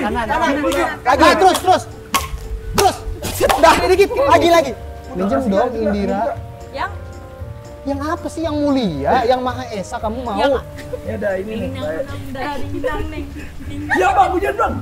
Kanan. Lagi, terus. Dah, dikit, lagi. Minjem dong, Indira. Yang apa sih yang mulia, yang Maha Esa kamu mau? Ya udah ini nih. Ya bang, hujan bang.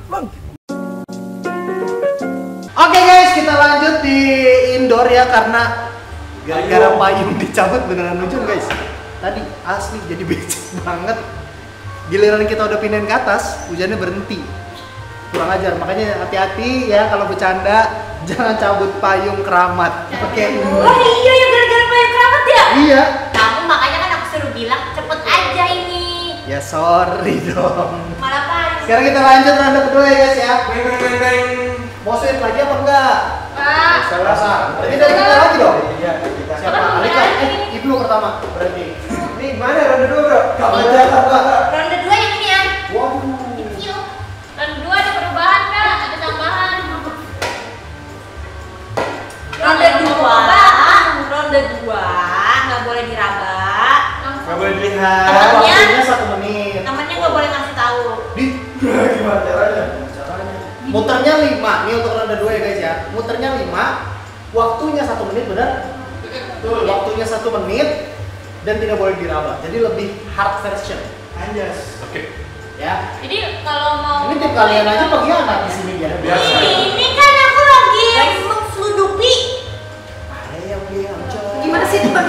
Oke guys, kita lanjut di indoor ya karena gara-gara payung dicabut beneran hujan guys. Tadi asli jadi becek banget. Giliran kita udah pindahin ke atas, hujannya berhenti. Kurang ajar, makanya hati-hati ya kalau bercanda, jangan cabut payung keramat. Oke. Oh iya ya, gara-gara payung keramat ya? Iya. Kamu makanya kan aku suruh bilang cepet aja ini. Ya sorry dong. Malah payung. Sekarang kita lanjut ronde kedua ya guys ya. Beng. Mau sweet lagi apa enggak? Pak. Berarti dari kita lagi dong. Iya, kita. Siapa? Alika. Ibnu pertama berarti. Ini mana ronde 2 bro? Kamu aja Kak. Ronde 2 yang ini ya. Waduh. Kecil. Ronde 2 ada perubahan Kak, ada tambahan. Ronde 2 nggak boleh diraba. Nggak boleh dilihat. Waktunya 1 menit. Temennya nggak boleh ngasih tahu. Gimana caranya? Muternya 5, ini untuk ronde 2 ya guys ya. Muternya 5, waktunya 1 menit benar? Betul. Waktunya 1 menit dan tidak boleh diraba. Jadi lebih hard version. Anjas. Oke. Ya. Jadi kalau mau Ini tim kalian aja pengkhianat di sini ya. Biasa. Ini kan aku lagi mengseludupi. Ada yang bilang coy. Gimana sih teman?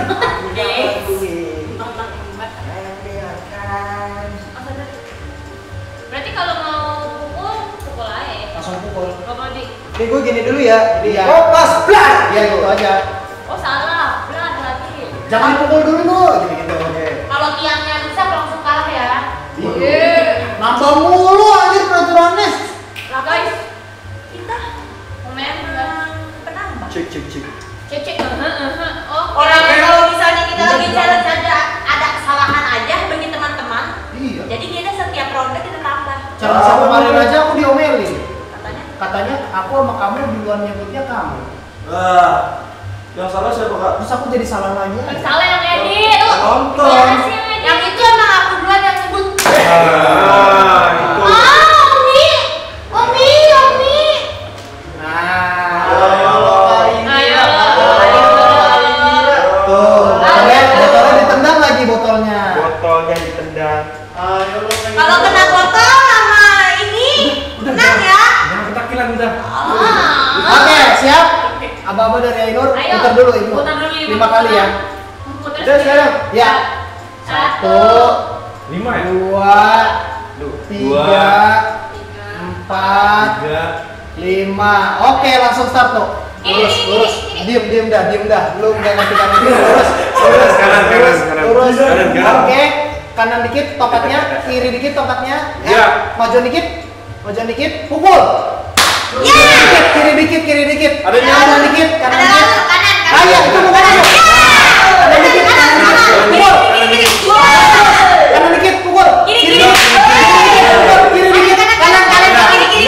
Berarti kalau mau pukul aja. Langsung pukul. Gak mau di. Nih gue gini dulu ya. Iya. Pas blas. Iya gitu aja. Oh salah, berat lagi. Jangan pukul dulu lu. Gitu. Oke. Kalau tiangnya rusak langsung kalah ya. Iya. Nambah mulu anjir peraturannya. Lah guys, kita memang penambah. Cek. Cek. Oh, orang kalau misalnya kita lagi challenge aja ada kesalahan aja bagi teman-teman. Iya. Jadi kita setiap ronde kita tambah. Cara sama kemarin aja aku diomelin. Katanya. Katanya aku sama kamu duluan nyebutnya kamu. Yang salah siapa kak? Terus aku jadi salah lagi. Salah yang edit. Nonton. Yang itu emang aku duluan yang sebut. Itu. Omi. Ayo. Tuh, botolnya ditendang lagi botolnya. Botolnya ditendang. Ayo lo. Kalau kena botol sama ini menang ya. Jangan ketakilan udah. Oke, siap. Aba-aba dari Ainur, Ayo. putar dulu Ibu. Putar dulu, Ibu. 5 kali ya. Udah sekarang. Ya. 1, 5 ya? 2, 3, 4, 5. Oke, langsung start tuh. Lurus. Diem dah. Belum nggak ngerti kanan lurus. Kanan. Lurus. Kanan. Oke, kanan dikit tokatnya, kiri dikit tokatnya. Ya. Maju dikit, pukul. Kiri dikit. Ada kanan dikit, kanan Ada dikit. langsung kanan. Ayo, itu bukan aku. Kanan dikit, pukul. Kanan dikit, pukul. Kiri. Kiri dikit, kanan. Kiri.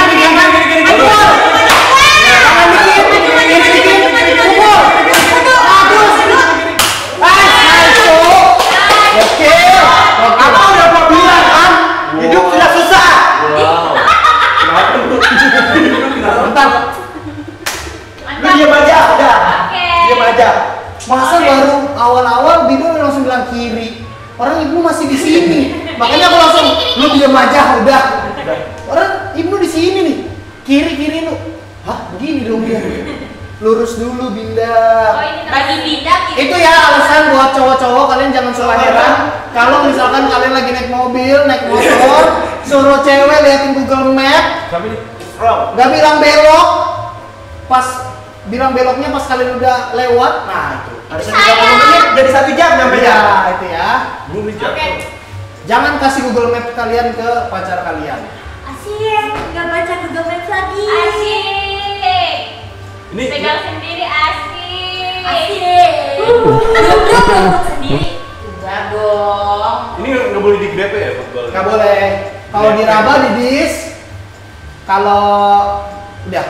Oke. Apa udah gua bilang kan? Hidup sudah susah. Kenapa lu? Bentar. Lu diam aja, udah. Diam aja. Masa baru awal-awal Bidu langsung bilang kiri. Orang Ibnu masih di sini. Makanya aku langsung lu diam aja, udah. Orang Ibnu di sini nih. Kiri lu. Hah, begini dong dia. Lurus dulu Binda. Bagi pindah gitu. Itu ya alasan buat cowok-cowok kalian jangan salah heran. Kalau misalkan kalian lagi naik mobil, naik motor, suruh cewek liatin Google Map, Tapi ini wrong. nggak bilang belok, pas bilang beloknya pas kalian udah lewat, nah itu harusnya 30 menit jadi 1 jam nyampe ya itu ya. Belum dijawab. Oke. Jangan kasih Google Map kalian ke pacar kalian. Asyik, nggak baca Google Maps lagi. Asyik. Ini Pegang sendiri asyik. Sendiri. Udah dong. ini nggak boleh di grab ya football? Nggak boleh. Kalau diraba di dis, kalau udah.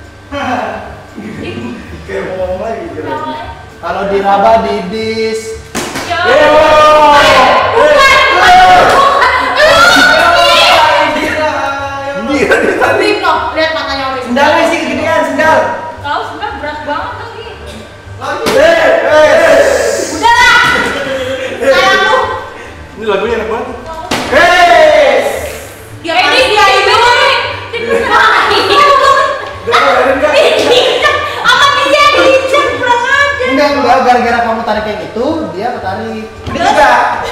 Kayak mau ngomong lagi. Kalau diraba di dis. Dia Bim loh, lihat matanya Oli. Sendalnya sih kegedean, sendal. Kau sebenarnya berat banget lagi. Udah lah. Sayang lu. Ini lagunya enak banget. Dia dia ini. Apa dia diinjak kurang aja. Enggak, gara-gara kamu tarik yang itu, dia ketarik. Ini juga.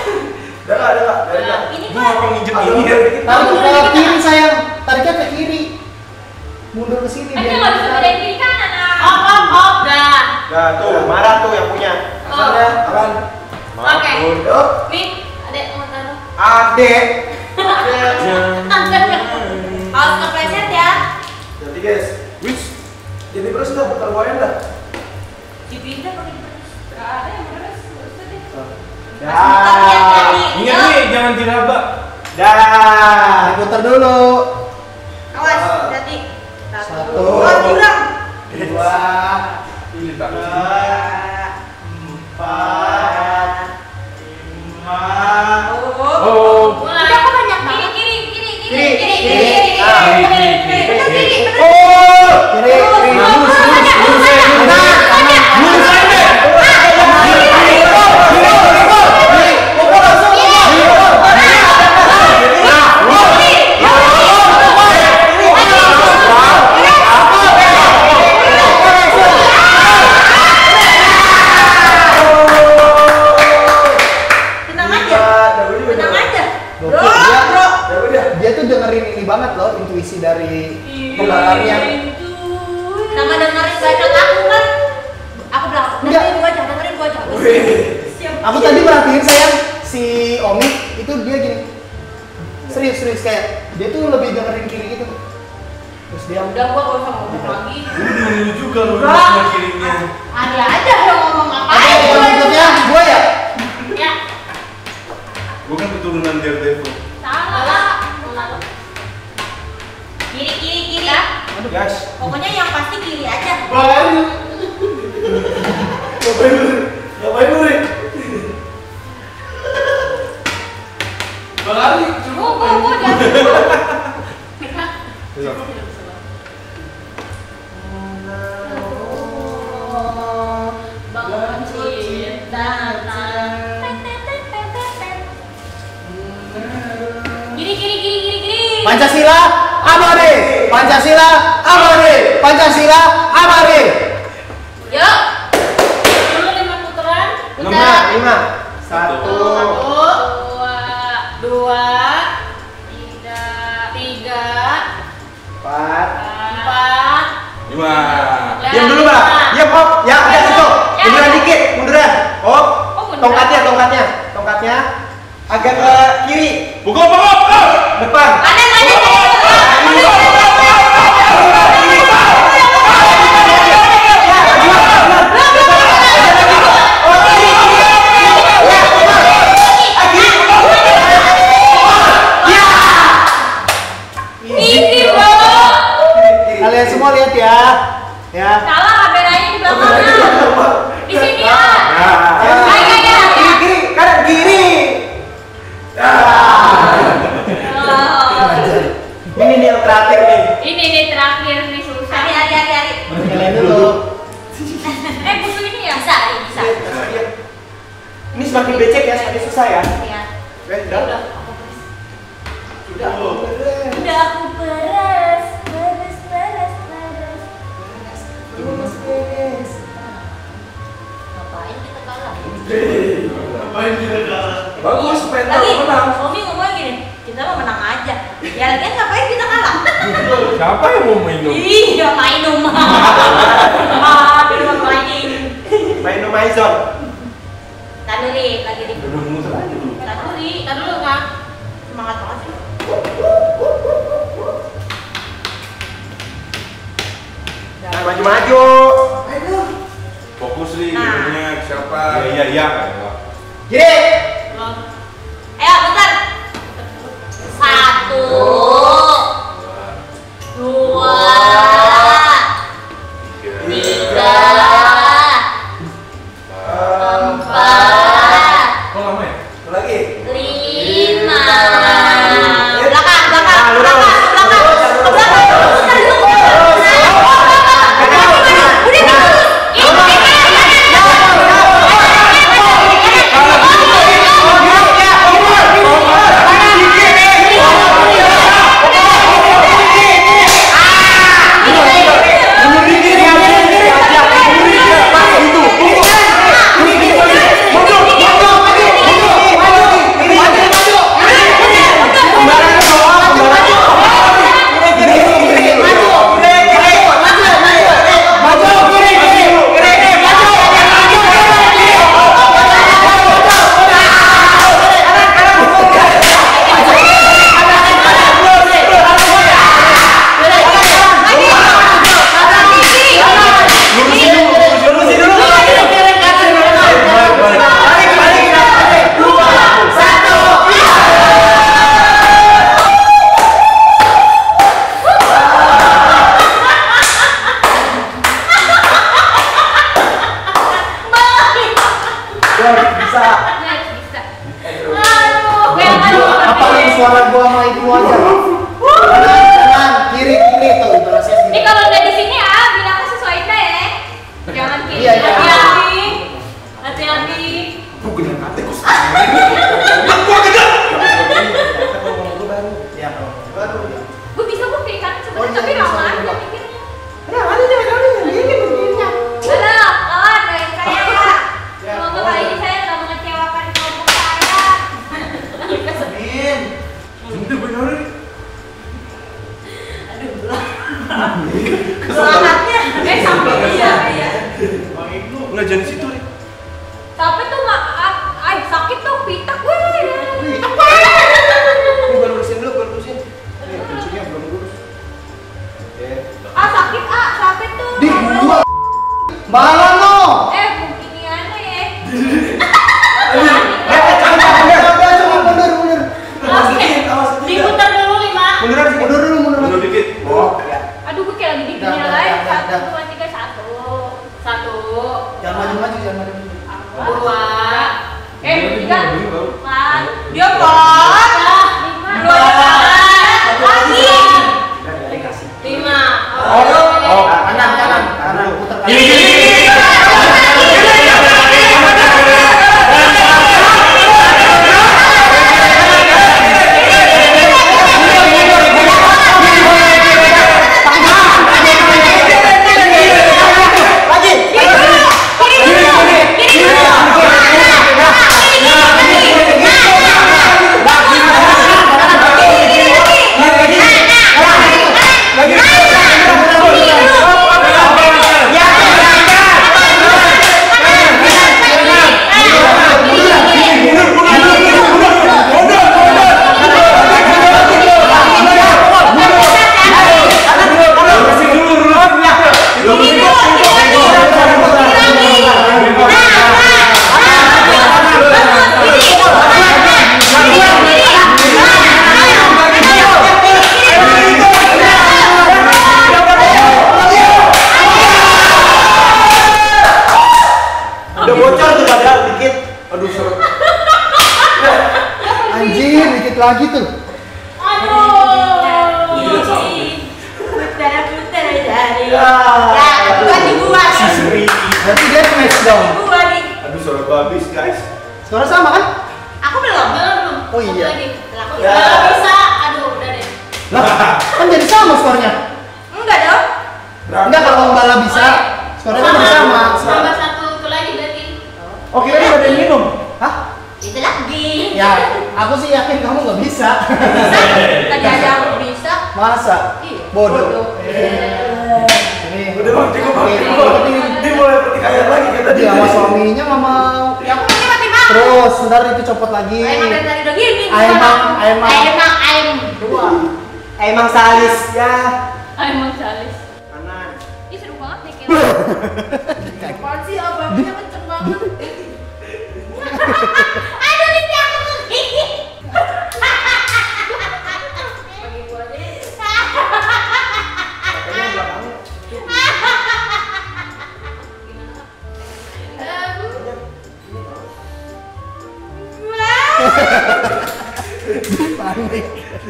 Ini Gua apa nginjek ini ya? Tarik ke kiri sayang, tariknya ke kiri. Mundur ke sini Kan dia nggak bisa bedain kiri kanan. Dah. Nah, tuh, marah tuh yang punya. Asalnya apaan? Oke. Yuk. Nih, adek mau taruh. Adek. Harus kepleset ya. Jadi guys, Which? jadi terus udah putar goyang dah. Dipindah pakai beres. Gak ada yang beres. Usah deh. Ya. Ingat nih, jangan diraba. Dah, putar dulu. Awas, hati. Satu. Curang. Dua. Ini tak. Empat. Lima. Oh. Udah kok banyak banget. Kiri. Oh, kiri. Dia tuh dengerin ini banget loh, intuisi dari pembalapnya. Sama dengerin bacot aku kan. Aku bilang, dengerin gua aja. Aku tadi perhatiin sayang si Omi itu dia gini. Serius kayak dia tuh lebih dengerin kiri gitu. Terus dia Udah gua gak usah ngomong lagi. Ini dengerin juga loh, Enggak. dengan kirinya. Ada aja yang ngomong Apa ngapain. yang berikutnya gua ya? Ya, Gua kan keturunan Daredevil. salah. Kiri. Guys. Pokoknya yang pasti kiri aja. Ngapain lu, Rik? Gua jangan. Bangun cinta. Kiri. Pancasila abadi. Pancasila abadi. Pancasila abadi. Yuk. Dulu 5 putaran. Lima. Satu. Dua. Tiga. Empat. Empat. 5. Diam dulu, Mbak. Diam, Op. Ya, ada situ. Ya. Munduran dikit, munduran. Op. Oh, munduran. Tongkatnya agak ke kiri, Pukul. depan. Ada. Ini bro. Kalian semua lihat ya. Ya. Salah kameranya di belakang. Di sini ya. Kiri, kanan kiri. Ini nih yang terakhir nih. Ini nih terakhir nih susah. Hari. Kalian dulu. Buku ini ya? Bisa. Ini semakin becek ya, semakin susah ya. Iya. Udah. Udah aku beres. Ngapain kita kalah? Bagus, supaya Lagi, menang. Omi ngomong gini, kita mau menang aja. Ya lagian ngapain kita kalah? Siapa yang mau minum? Ih, gak main rumah. Mainin. Main no maizon. Taduri, lagi di. Udah muter aja dulu. Taduri Kang. Semangat banget sih. Nah, maju. Fokus nih, Nah. videonya siapa? Iya. Kiri. Ayo, bentar. 1 2 3 4 Kok lama ya? Lagi. 5 belakang Nah, lurus. ke belakang Semangatnya. Sampai iya. Enggak jadi situ. Tapi tuh sakit tuh pitak gue. Gue lurusin dulu, gue lurusin. Kuncinya belum lurus. Sakit tuh. Di gua. Malah no. Ini aneh. Mundur. Diputar dulu 5. Mundur dulu. Dikit. Oh. Aduh, gue kayak lagi di dunia lain. 1, 2, 3, 1. Jangan maju. 2. 3. 4. Dia pot. 5. Lagi. 5. Oh, kanan, putar kanan. Lagi tuh. Putar aja. Bukan dibuat. Berarti dia smash down. Gua nih. Aduh, suara babis, guys. Suara sama kan? Aku belum. Oh iya. Aku bisa. Aduh, udah deh. Lah, kan jadi sama skornya. Enggak dong. Enggak, kalau Mbak bisa, skornya kan sama. Tambah 1 itu lagi berarti. Oke, ini ada yang minum. Hah? Itu lagi. Ya, aku sih yakin kamu nggak bisa. Tadi aja aku bisa. Masa? Iya. Bodoh. Ini. Udah bang, cukup bang. Dia mulai petik ayam lagi kata Dia sama suaminya nggak mau. Ya aku ini mati banget. Terus, ntar itu copot lagi. Ayam dari tadi udah gini. Ayam. Dua. Ayam salis ya. Ayam salis. Kanan. Ih, seru banget nih kayak. Apaan sih abangnya kenceng banget. Aduh, ini aku gigi. Bagi gua deh. Panik.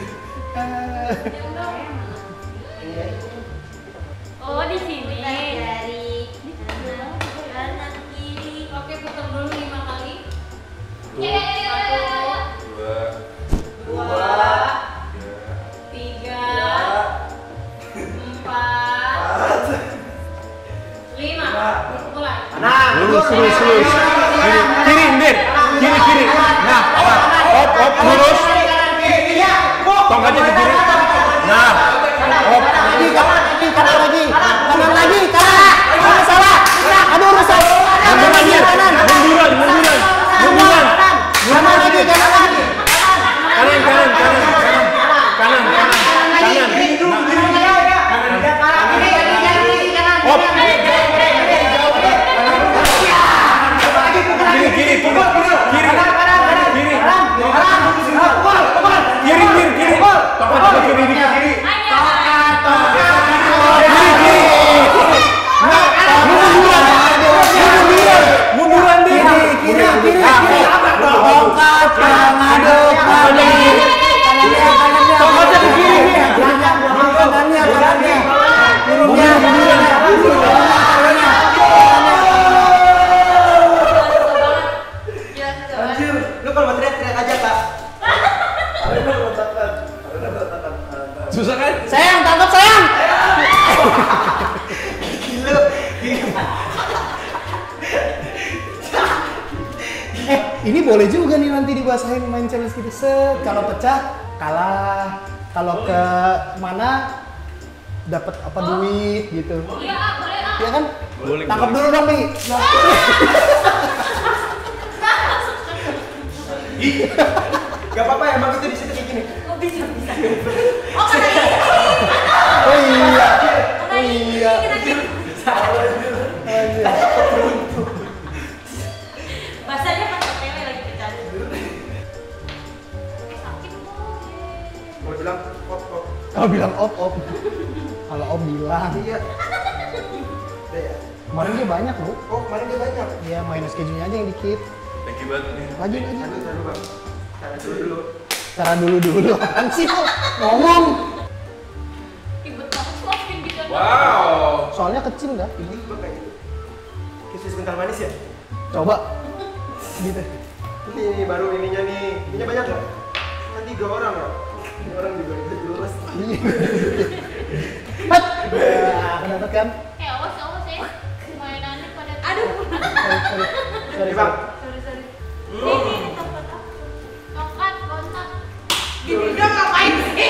Oh, di sini. Dari kanan kiri. Oke, putar dulu 5 kali. 1, 2, 3, 4, 5. Mulai. Lurus. Kiri, Ndir. Kiri. Nah, hop, lurus. Tongkatnya ke kiri. Nah, hop. Kanan lagi. Kanan salah. Aduh, rusak. Munduran. Kanan lagi. Kanan. Hop. Kiri. Tongkat ke kiri. Munduran deh. Kiri. Tongkat ngaduk. Tongkatnya ke kiri nih. Kanannya. Anjir, lu kalau mau teriak aja, Kak. Susah kan? Sayang, tangkap sayang. Ini boleh juga nih nanti dibahasain main challenge gitu. Set, kalau pecah kalah, kalau ke mana dapat apa duit gitu. Iya, boleh ah. Iya kan? Boleh. Tangkap dulu dong, Mi. Gak apa-apa ya, emang itu di situ kayak gini. Oh, bisa. Oh, karena ini. Oh iya. Karena Oh ini, iya. kita Anjir. bahasanya pas OTW lagi bercanda. Sakit boleh. Mau bilang kok. Kalau bilang op. Kalau op bilang. Iya. Udah ya. Kemarin dia banyak loh. Oh, kemarin dia banyak. Iya, minus kejunya aja yang dikit. Thank you banget nih. Lagi. Dulu bang. Cara dulu. Cara dulu. Apaan sih lo? Ngomong. Ribet banget suapin gitu. Wow. Soalnya kecil dah. Ini gue kayak gitu. Kismis kental manis ya? Coba. Gitu. Ini baru ininya nih. Ininya banyak nggak? Kan 3 orang ya. Ini orang juga itu jelas. Iya. Hat. Dapat kan? Awas ya. Mainannya pada aduh. Sorry. Bang. Sorry. Ini tempat apa? Tongkat, kontak. Gini dong ngapain sih?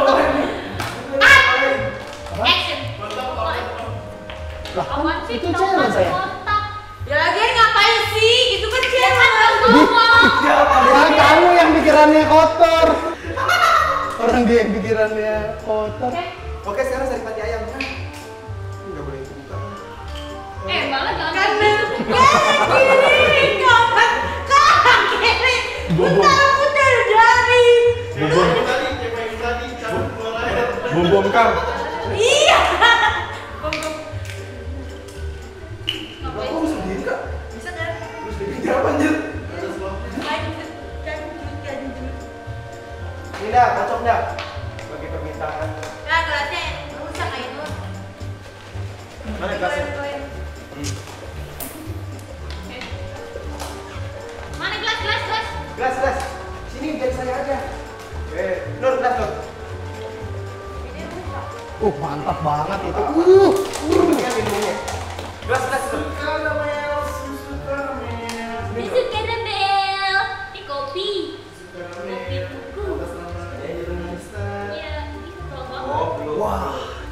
Action. Lah, Apaan sih? itu Tongkat, challenge saya. kontak. Ya lagian ngapain sih? Itu kan challenge doang. Nah, kamu yang pikirannya kotor. Orang dia yang pikirannya kotor. Oke, sekarang sari pati ayam. Nggak boleh buka. Malah jangan kan kiri, kanan kiri. Putar dari. Bom kang. Iya. Aku bisa berdiri kak. Bisa kan? Terus berdiri apa anjir? Ini dah, cocok dah. Bagi permintaan. Nah, gelasnya rusak kayak itu. Mana gelasnya? Mana gelas? Gelas. Sini biar saya aja. Nur, gelas Nur. Ini rusak. Mantap banget itu. Ini minumnya. Gelas Nur. Susu karamel. Ini kopi. Kopi tuku. Iya, ini tolong banget. Oh, belum. Wah.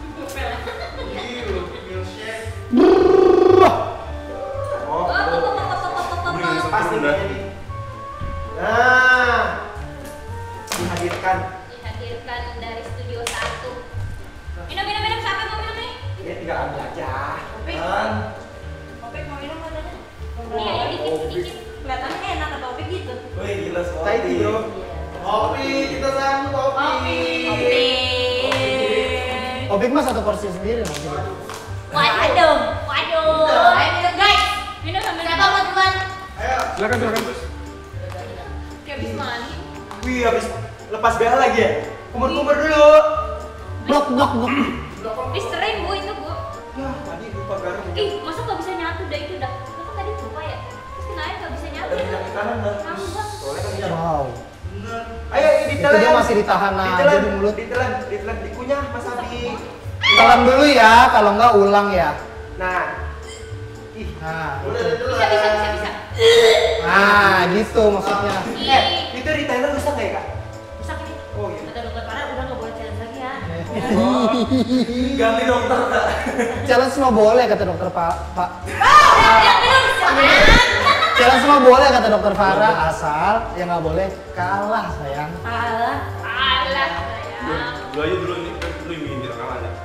Oh, belum. Pasti Udah. ini. Nah, dihadirkan. Dihadirkan dari studio 1. Minum, siapa yang mau minum nih? Ini tinggal ambil aja. Kan? Topik mau minum katanya? Iya, ya dikit. Kelihatannya enak ke topik gitu. Wih gila Taiti bro. Kopi kita sambut kopi. Opik mah satu porsi sendiri nanti. Waduh. Ayo minum guys. Minum sambil siapa mau duluan? Silakan. Kayak habis mandi. Wih, habis lepas BH lagi ya? Kumur-kumur dulu. Blok. Listerin bu itu bu. Ya, tadi lupa garam. Ih, masa nggak bisa nyatu dah itu dah. Itu kan tadi lupa ya. Terus kenapa nggak bisa nyatu? Ada minyak kanan dah. Kamu bang. Soalnya kan minyak. Wow. Ayo, ini Itu ditelan. dia masih ditahan aja di mulut. Ditelan, dikunyah Mas Abi. Telan dulu ya, kalau enggak ulang ya. Nah. Ih, Nah, Bisa. nah gitu maksudnya. itu retainer rusak nggak ya kak? Rusak ini. Oh iya. Kata dokter Farah udah nggak boleh challenge lagi ya. Ganti dokter kak. Challenge semua boleh kata dokter Pak. Yang minum jangan. Challenge semua boleh kata dokter Farah, asal yang nggak boleh kalah sayang. Alah sayang. Lu aja dulu nih, lu yang kita kalah aja.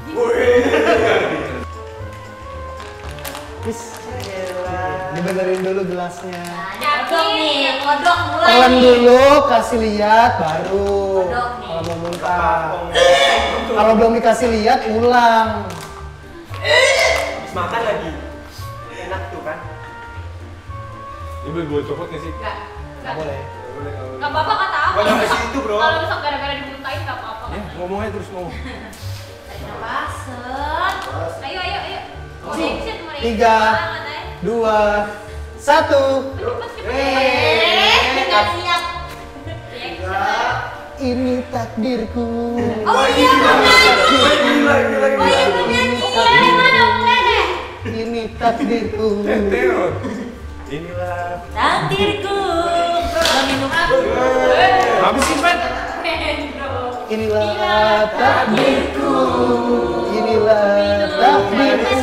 Wis, dibenerin dulu gelasnya. Kodok nih, kodok mulai. Telan dulu, kasih lihat baru. Kodok nih. Kalau mau muntah. Kalau belum dikasih lihat ulang. Habis makan lagi. Enak tuh kan? Ini boleh gue copot nggak sih? Nggak boleh. Nggak apa-apa kata aku. Gua nyampe situ, bro. Kalau misal gara-gara dimuntahin nggak apa-apa. Ya, ngomong aja terus ngomong. Napasen. Ayo. Action, mulai. 3, 2, 1. Nggak siap. Ini takdirku. Oh iya, mau nyanyi. Oh iya, mau nyanyi. Boleh, mana boleh. Ini takdirku. Teo. Inilah. Takdirku. Mau minum apa? Habis sih, Pet. Mendro. Inilah takdirku. Inilah takdirku.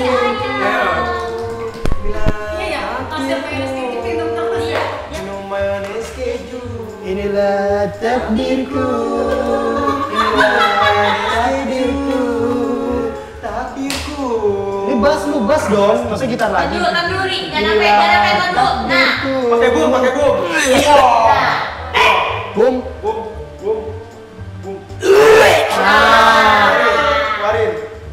Minum mayones keju. Inilah takdirku. Inilah takdirku. Takdirku. Ini bass dong, maksudnya gitar lagi. Kan dulu nih, jangan sampai dulu. Nah, Pakai boom. nah. Boom. Boom. Keluarin.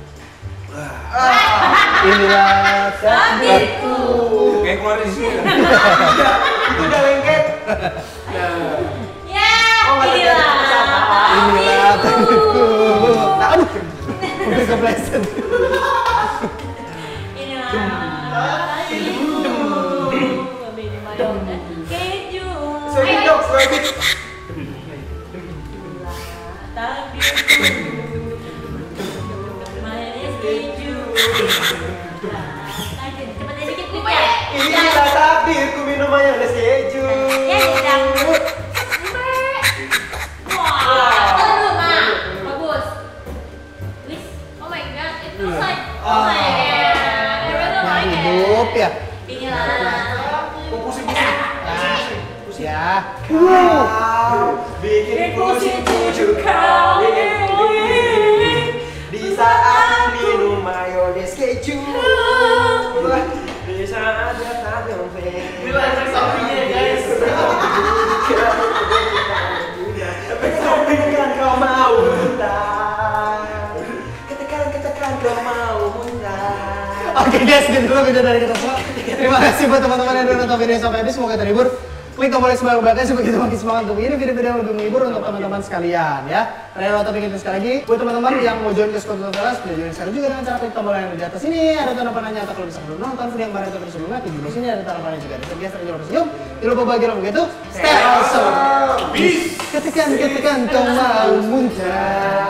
Inilah takdirku. Kayak keluarin di sini. Itu udah lengket. Ya, Inilah takdirku. Aduh, udah kepleset. Keju. Selanjutnya dong, selanjutnya. Mayones keju. Cepetan dikit nih ya. Inilah takdirku minum mayones keju. Ya, dangdut. Wah, dulu mah. Bagus. Wis. Oh my god, it looks like. Oh my god. I really Nah, like it. hidup ya. Inilah. Pusing. Ya. Bikin pusing tujuh kali. Di saat minum mayones keju. Di saat datang kafe. Ini efek sampingnya guys. Efek samping kan kau mau muntah. Katakan kau mau muntah. Oke guys, gitu dulu video dari kita semua. Terima kasih buat teman-teman yang udah nonton video sampai habis. Semoga terhibur. Klik tombol like belakang supaya kita makin semangat untuk bikin video-video yang lebih menghibur untuk teman-teman sekalian ya. Kalian nonton video sekali lagi. Buat teman-teman yang mau join ke Squad Velas, bisa join sekarang juga dengan cara klik tombol yang ada di atas ini. Ada tanda panahnya atau kalau bisa belum nonton video yang kemarin atau video sebelumnya, klik di sini ada tanda panahnya juga. Dan biasa jangan lupa senyum. Jangan lupa bahagia begitu. Stay awesome. Ketekan kau mau muntah.